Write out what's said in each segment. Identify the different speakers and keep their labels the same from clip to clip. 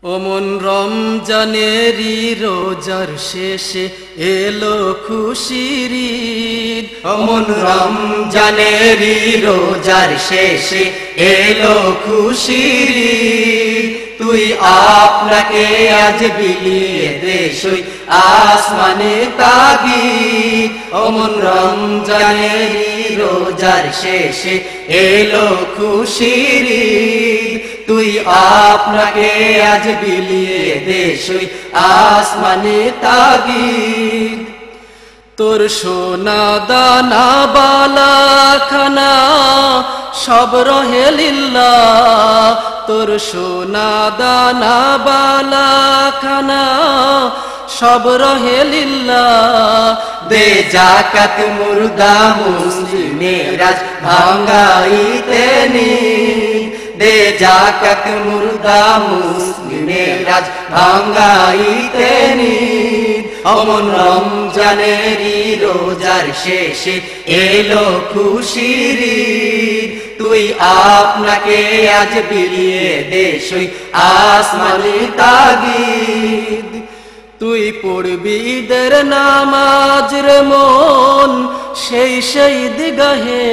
Speaker 1: অমন রমজানেরই রোজার শেষে এলো খুশির ঈদ।
Speaker 2: অমন রমজানেরই রোজার শেষে এলো খুশির ঈদ। তুই আপনাকে আজ বিলিয়ে দেশই আসমানে তাগিদ। অমন রমজানেরই রোজার শেষে এলো খুশির ঈদ। তুই আপনাকে আজ বিলিয়ে দেশই আসমানে তাগিদ।
Speaker 1: তোর সোনা দানা বালা খানা সব রহে লিল্লাহ। তোর সোনা দানা বালা খানা সব রহে লিল্লাহ।
Speaker 2: দে যাকাত মুর্দা মুসলিমের আজ ভাঙ্গাইতে নি। দে যাকাত মুর্দা মুসলিমের আজ ভাঙ্গাইতে নি। অমন রমজানেরই রোজার শেষে এলো খুশির ঈদ। তুই আপনাকে আজ বিলিয়ে দেশই আসমানে তাগিদ।
Speaker 1: তুই পড়বি ঈদের নামাজ রে মন সেই দিগাহে।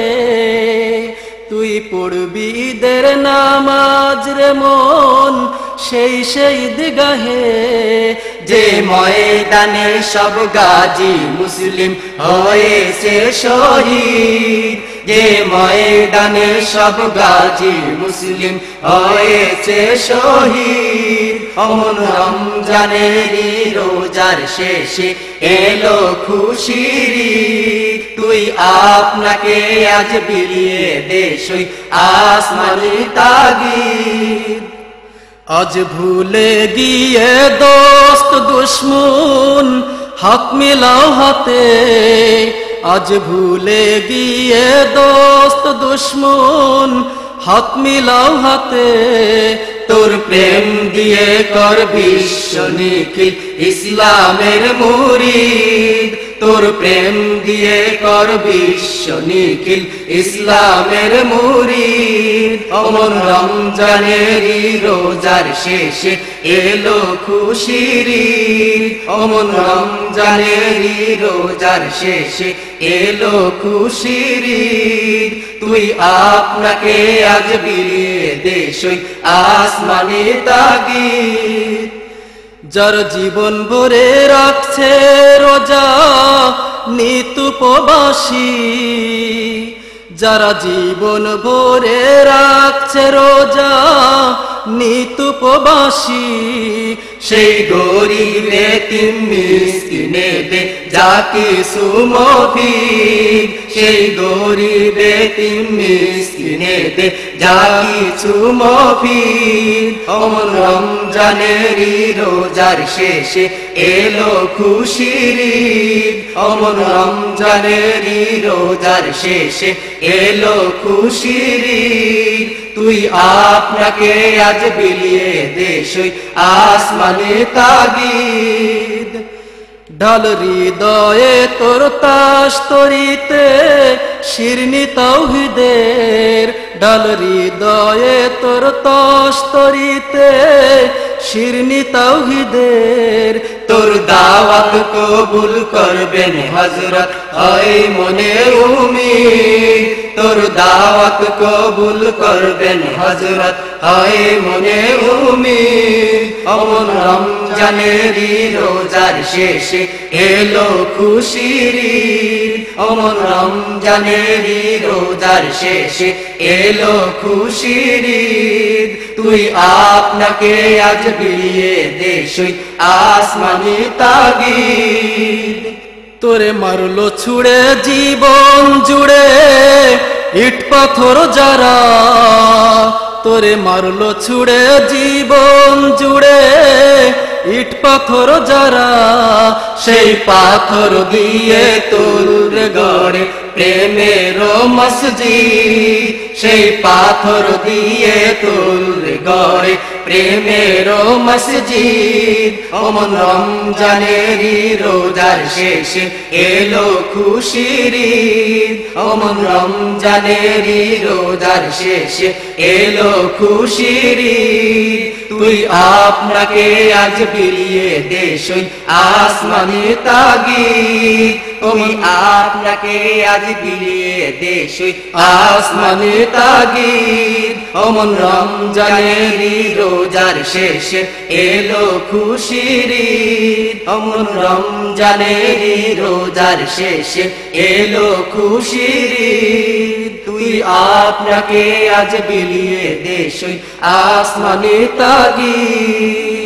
Speaker 1: তুই পড়বি ঈদের নামাজ রে মন সেই দিগাহে।
Speaker 2: যে ময়দানে সব গাজী মুসলিম হয়েছে শহীদ। যে ময়দানে সব গাজী মুসলিম হয়েছে শহীদ। অমন রমজানেরই রোজার শেষে এলো খুশির ঈদ। তুই আপনাকে আজ বিলিয়ে দেশই আসমানে তাগিদ।
Speaker 1: আজ ভুলে গিয়ে দোস্ত দুশ্মন হক মিলাও হাতে। আজ ভুলে গিয়ে দোস্ত দুশ্মন হক মিলাও হাতে।
Speaker 2: তোর প্রেম দিয়ে কর বিশ্ব নিখিল ইসলামের মুরিদ। তোর প্রেম দিয়ে কর বিশ্ব নিখিল ইসলামের মুরিদ। অমন রমজানেরই রোজার শেষে এলো খুশির ঈদ। অমন রমজানেরই রোজার শেষে এলো খুশির ঈদ। তুই আপনাকে আজ বিলিয়ে দেশই আসমানে তাগিদ।
Speaker 1: যার জীবন ভরে রাখছে রোজা নিত উপবাসী। যারা জীবন ভরে রাখছে রোজা নিত উপবাসী।
Speaker 2: সেই গরিব এতিম মিসকিনে দে যা কিছু মফিদ। সেই গরিব এতিম মিসকিনে দে যা কিছু মফিদ। অমন রমজানেরই রোজার শেষে এলো খুশির ঈদ। অমন রমজানেরই রোজার শেষে এলো খুশির ঈদ। তুই আপনাকে আজ বিলিয়ে দেশই আসমানে তাগিদ।
Speaker 1: ঢাল হৃদয়ে তোর তাস তরিতে শিরনি তাওহীদের। ঢাল হৃদয়ে তোর তাস তরিতে শিরনি তাওহীদের।
Speaker 2: তোর দাওয়াত কবুল করবেন হযরত হয় মনে উম্মীদ। তোর দাওয়াত কবুল করবেন হযরত হয় মনে উম্মীদ। অমন রমজানেরই রোজার শেষে এলো খুশির ঈদ। অমন রমজানেরই রোজার শেষে এলো খুশির ঈদ। তুই আপনাকে আজ বিলিয়ে দেশই আসমানে তাগিদ।
Speaker 1: তোরে মারলো ছুড়ে জীবন জুড়ে ইট পাথর যারা। তোরে মারলো ছুড়ে জীবন জুড়ে ইট পাথর যারা।
Speaker 2: সেই পাথর দিয়ে তোর গড়ে প্রেমের মসজিদ। সেই পাথর দিয়ে তোর গড়ে প্রেমের মসজিদ। অমন রমজানেরই রোজার শেষে এলো খুশির ঈদ। অমন রমজানেরই রোজার শেষে এলো খুশির ঈদ। তুই আপনাকে আজ বিলিয়ে দেশই আসমানি তাগিদ তুই আপনাকে আজ বিলিয়ে দেশই আসমানি তাগিদ অমন রমজানেরই রোজার শেষে এলো খুশির ঈদ অমন রমজানেরই রোজার শেষে এলো খুশির ঈদ তুই আপনাকে আজ বিলিয়ে দেশই আসমানি তাগিদ